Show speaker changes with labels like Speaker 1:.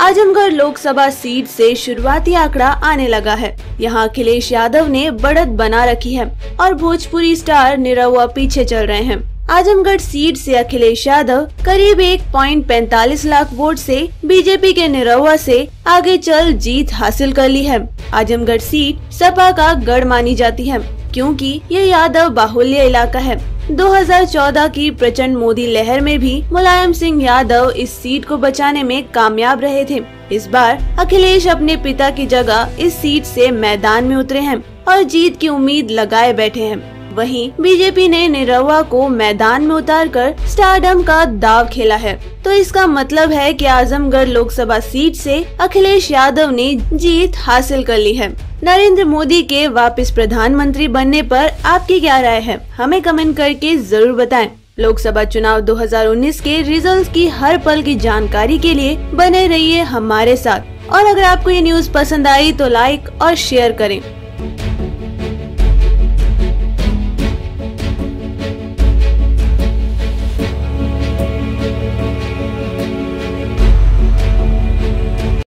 Speaker 1: Azamgarh Lok Sabha seat से शुरुआती आंकड़ा आने लगा है। यहाँ अखिलेश यादव ने बढ़त बना रखी है और भोजपुरी स्टार निरहुआ पीछे चल रहे हैं। आजमगढ़ सीट से अखिलेश यादव करीब 1.45 लाख वोट से बीजेपी के निरहुआ से आगे चल जीत हासिल कर ली है। आजमगढ़ सीट सपा का गढ़ मानी जाती है क्योंकि ये यादव बाहुल्य इलाका है। 2014 की प्रचंड मोदी लहर में भी मुलायम सिंह यादव इस सीट को बचाने में कामयाब रहे थे। इस बार अखिलेश अपने पिता की जगह इस सीट से मैदान में उतरे हैं और जीत की उम्मीद लगाए बैठे हैं। वहीं बीजेपी ने निरहुआ को मैदान में उतारकर स्टारडम का दाव खेला है, तो इसका मतलब है कि आजमगढ़ लोकसभा सीट से अखिलेश यादव ने जीत हासिल कर ली है। नरेंद्र मोदी के वापस प्रधानमंत्री बनने पर आपकी क्या राय है, हमें कमेंट करके जरूर बताएं। लोकसभा चुनाव 2019 के रिजल्ट की हर पल की जानकारी के लिए बने रहिए हमारे साथ। और अगर आपको ये न्यूज पसंद आई तो लाइक और शेयर करें।